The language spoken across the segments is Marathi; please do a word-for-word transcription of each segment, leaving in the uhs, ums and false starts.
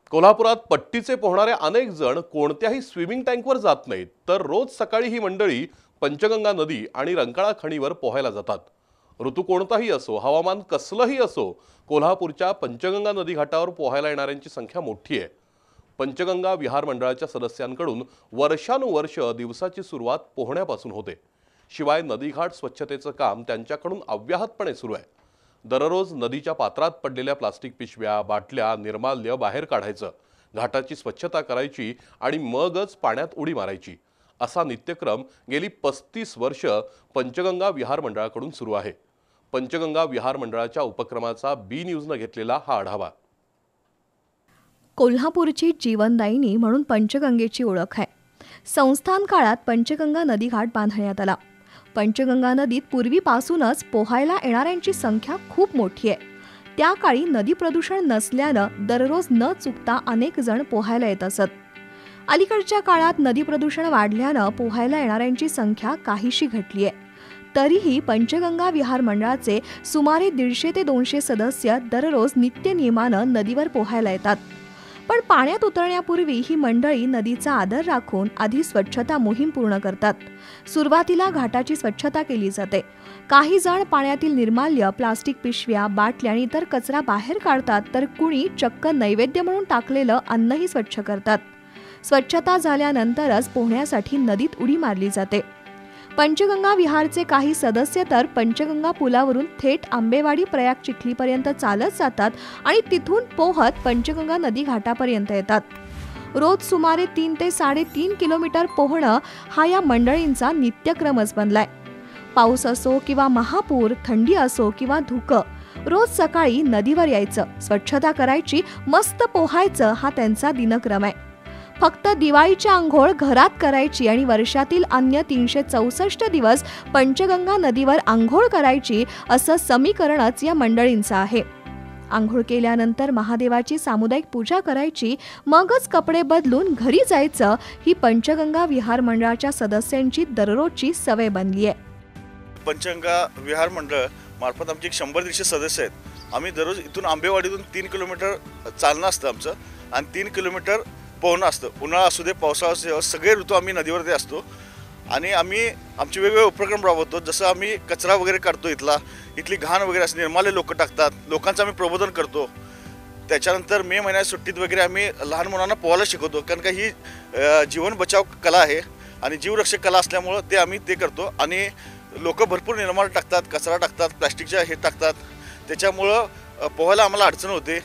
कोल्हापुरात पट्टीचे पोहणारे अनेक जण कोणत्याही स्विमिंग टँकवर जात नाहीत, तर रोज सकाळी ही मंडळी पंचगंगा नदी आणि रंकाळा खणीवर पोहायला जातात। ऋतू कोणताही असो, हवामान कसलंही असो, कोल्हापूरच्या पंचगंगा नदी घाटावर पोहायला येणाऱ्यांची संख्या मोठी आहे। पंचगंगा विहार मंडळाच्या सदस्यांकडून वर्षानुवर्ष दिवसाची सुरुवात पोहण्यापासून होते। शिवाय नदीघाट स्वच्छतेचं काम त्यांच्याकडून अव्याहतपणे सुरू आहे। दररोज नदीच्या पात्रात पडलेल्या प्लास्टिक पिशव्या, बाटल्या, निर्माल्य बाहेर काढायचं, घाटाची स्वच्छता करायची आणि मगच पाण्यात उडी मारायची, असा नित्यक्रम गेली पस्तीस वर्ष पंचगंगा विहार मंडळाकडून सुरू आहे। पंचगंगा विहार मंडळाच्या उपक्रमाचा बी न्यूजने घेतलेला हा आढावा। कोल्हापूरची जीवनदायिनी म्हणून पंचगंगेची ओळख आहे। संस्थान काळात पंचगंगा नदीघाट बांधण्यात आला। पंचगंगा नदीत पूर्वीपासूनच पोहायला येणाऱ्यांची संख्या खूप मोठी आहे। त्या काळी नदी प्रदूषण नसल्यानं दररोज न चुकता अनेक जण पोहायला येत असत। अलीकडच्या काळात नदी प्रदूषण वाढल्यानं पोहायला येणाऱ्यांची संख्या काहीशी घटली आहे। तरीही पंचगंगा विहार मंडळाचे सुमारे दीडशे ते दोनशे सदस्य दररोज नित्यनियमानं नदीवर पोहायला येतात। पण पाण्यात उतरण्यापूर्वी ही मंडळी नदीचा आदर राखून आधी स्वच्छता मोहीम पूर्ण करतात। सुरुवातीला घाटाची स्वच्छता केली जाते। काही जण पाण्यातील निर्माल्य, प्लास्टिक पिशव्या, बाटल्या आणि इतर कचरा बाहेर काढतात, तर कुणी चक्क नैवेद्य म्हणून टाकलेलं अन्नही स्वच्छ करतात। स्वच्छता झाल्यानंतरच पोहण्यासाठी नदीत उडी मारली जाते। पंचगंगा विहारचे काही सदस्य तर पंचगंगा पुलावरून थेट आंबेवाडी प्रयाग चिखलीपर्यंत चालत जातात आणि तिथून पोहत पंचगंगा नदी घाटापर्यंत येतात। रोज सुमारे तीन ते साडेतीन किलोमीटर पोहणं हा या मंडळींचा नित्यक्रमच बनलाय। पाऊस असो किंवा महापूर, थंडी असो किंवा धुकं, रोज सकाळी नदीवर यायचं, स्वच्छता करायची, मस्त पोहायचं हा त्यांचा दिनक्रम आहे। फक्त दिवाळीची आंघोळ घरात करायची आणि वर्षातील अन्य तीनशे चौसष्ट दिवस पंचगंगा नदीवर आंघोळ करायची, असं समीकरणच या मंडळींचं आहे। आंघोळ केल्यानंतर महादेवाची सामुदायिक पूजा करायची, मगच कपडे बदलून घरी जायचं, ही पंचगंगा विहार मंडळाच्या सदस्यांची दररोजची सवय बनली आहे। पंचगंगा विहार मंडळ मार्फत आमचे शंभर दीडशे सदस्य आहेत। आम्ही दररोज इथून आंबेवाडीतून तीन किलोमीटर चालणं असतं आमचं आणि तीन किलोमीटर पोहणं असतं। उन्हाळा असू दे, पावसाळा असू दे, सगळे ऋतू आम्ही नदीवरती असतो आणि आम्ही आमचे वेगवेगळे उपक्रम राबवतो। जसं आम्ही कचरा वगैरे काढतो, इथला इथली घाण वगैरे असं निर्माल्य लोक टाकतात, लोकांचं आम्ही प्रबोधन करतो। त्याच्यानंतर मे महिन्यात सुट्टीत वगैरे आम्ही लहान मुलांना पोहायला शिकवतो, कारण का ही जीवन बचाव कला आहे आणि जीवरक्षक कला असल्यामुळं ते आम्ही ते करतो। आणि लोक भरपूर निर्माल्य टाकतात, कचरा टाकतात, प्लास्टिकच्या हे टाकतात, त्याच्यामुळं पोहायला आम्हाला अडचण होते।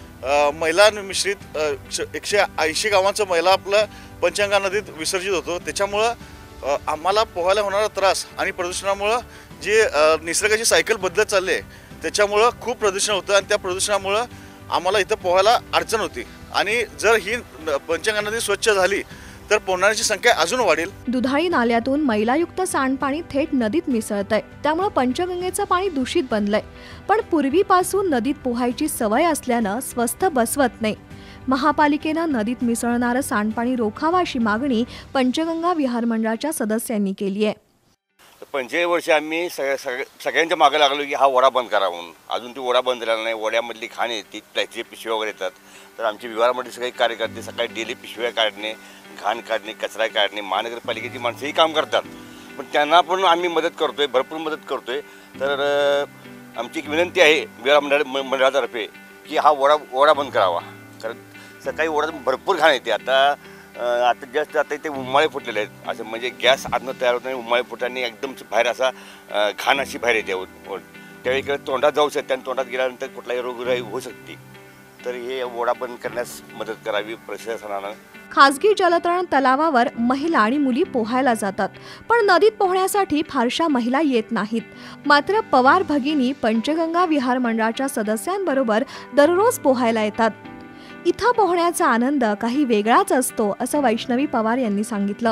महिला मिश्रित एकशे ऐंशी गावांचं महिला आपलं पंचगंगा नदीत विसर्जित होतो। त्याच्यामुळं आम्हाला पोहायला होणारा त्रास आणि प्रदूषणामुळं जे निसर्गाची सायकल बदलत चालली आहे, त्याच्यामुळं खूप प्रदूषण होतं आणि त्या प्रदूषणामुळं आम्हाला इथं पोहायला अडचण होती। आणि जर ही पंचगंगा नदी स्वच्छ झाली तर पोहणाऱ्यांची संख्या अजून वाढेल। दुधाळी नाल्यातून मैलायुक्त सांडपाणी थेट नदीत मिसळतंय, त्यामुळे पंचगंगेचं पाणी दूषित बनलंय। पण पूर्वीपासून नदीत पोहायची सवय असल्यानं स्वस्थ बसवत नाही। महापालिकेनं नदीत मिसळणारं सांडपाणी रोखावं अशी मागणी पंचगंगा विहार मंडळाच्या सदस्यांनी केली आहे। पंचेचाळीस वर्ष आम्ही सगळ्या सगळ्या सगळ्यांच्या मागे लागलो की हा ओढा बंद करा म्हणून। अजून ती ओढा बंद झाला नाही। ओढ्यामधली घाण येते, प्लास्टिकचे पिशव्या वगैरे येतात, तर आमच्या विहारामध्ये सगळे कार्यकर्ते सकाळी डेली पिशव्या काढणे, घाण काढणे, कचरा काढणे, महानगरपालिकेची माणसंही काम करतात, पण त्यांना पण आम्ही मदत करतोय, भरपूर मदत करतोय। तर आमची एक विनंती आहे विहार मंडळ मंडळातर्फे की हा ओढा ओढा बंद करावा, कारण सकाळी ओढ्यात भरपूर घाण येते। आता आता जास्त आता इथे उमाळे फुटलेले आहेत, असं म्हणजे गॅस आतनं तयार होत नाही, उमाळे फुटाने एकदम बाहेर असा घाण अशी बाहेर येते। त्यावेळी इकडे तोंडात जाऊ शकते आणि तोंडात गेल्यानंतर कुठलाही रोगराई होऊ शकते, तर हे ओढा बंद करण्यास मदत करावी प्रशासनानं। खासगी जलतरण तलावावर महिला आणि मुली पोहायला जातात, पण नदीत पोहण्यासाठी फारशा महिला येत नाहीत। मात्र पवार भगिनी पंचगंगा विहार मंडळाच्या सदस्यांबरोबर दररोज पोहायला येतात। इथं पोहण्याचा आनंद काही वेगळाच असतो, असं वैष्णवी पवार यांनी सांगितलं।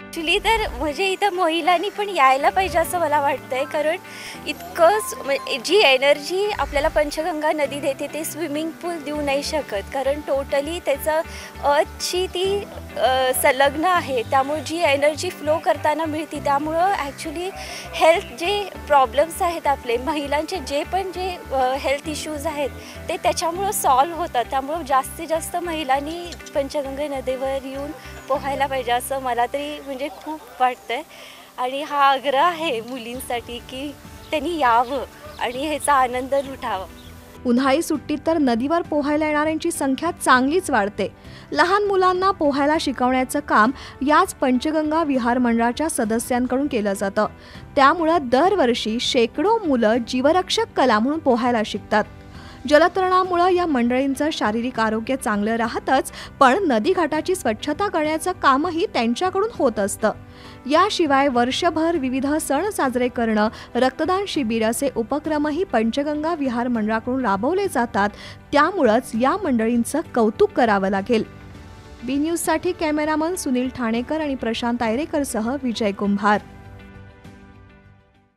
ॲक्च्युली तर म्हणजे इथं महिलांनी पण यायला पाहिजे असं मला वाटतंय, कारण इतकंच म्हणजे जी एनर्जी आपल्याला पंचगंगा नदी देते ते स्विमिंग पूल देऊ नाही शकत, कारण टोटली त्याचं अर्थशी ती अ, संलग्न आहे. त्यामुळे जी एनर्जी फ्लो करताना मिळते त्यामुळं ॲक्च्युली हेल्थ जे प्रॉब्लेम्स आहेत आपले महिलांचे जे पण जे हेल्थ इश्यूज आहेत ते त्याच्यामुळं सॉल्व्ह होतात. त्यामुळं जास्तीत जास्त महिलांनी पंचगंगा नदीवर येऊन पोहायला पाहिजे असं मला तरी म्हणजे खूप वाटतंय. आणि हा आग्रह आहे मुलींसाठी की त्यांनी यावं आणि ह्याचा आनंद लुटावा. उन्हाळी सुट्टीत तर नदीवर पोहायला येणाऱ्यांची संख्या चांगलीच वाढते. लहान मुलांना पोहायला शिकवण्याचं काम याच पंचगंगा विहार मंडळाच्या सदस्यांकडून केलं जातं. त्यामुळं दरवर्षी शेकडो मुलं जीवरक्षक कला म्हणून पोहायला शिकतात. जलतरणामुळं या मंडळींचं शारीरिक आरोग्य चांगलं राहतंच, पण नदीघाटाची स्वच्छता करण्याचं कामही त्यांच्याकडून होत असतं. याशिवाय वर्षभर विविध सण साजरे करणं, रक्तदान शिबिर असे उपक्रमही पंचगंगा विहार मंडळाकडून राबवले जातात. त्यामुळंच या मंडळींचं कौतुक करावं लागेल. बी न्यूजसाठी कॅमेरामन सुनील ठाणेकर आणि प्रशांत आयरेकरसह विजय कुंभार.